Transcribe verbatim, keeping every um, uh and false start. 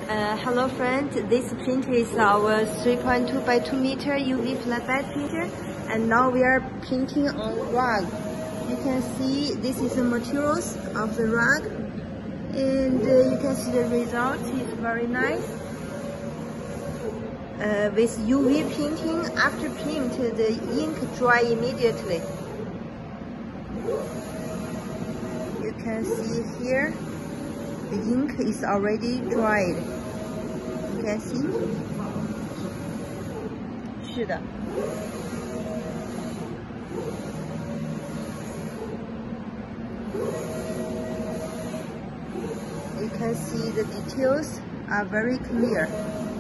Uh, hello friends, this printer is our three point two by two meter U V flatbed printer, and now we are printing on rug. You can see this is the materials of the rug, and uh, you can see the result is very nice. Uh, with U V printing, after print, the ink dry immediately. You can see here, the ink is already dried. You can see? 是的。You can see the details are very clear.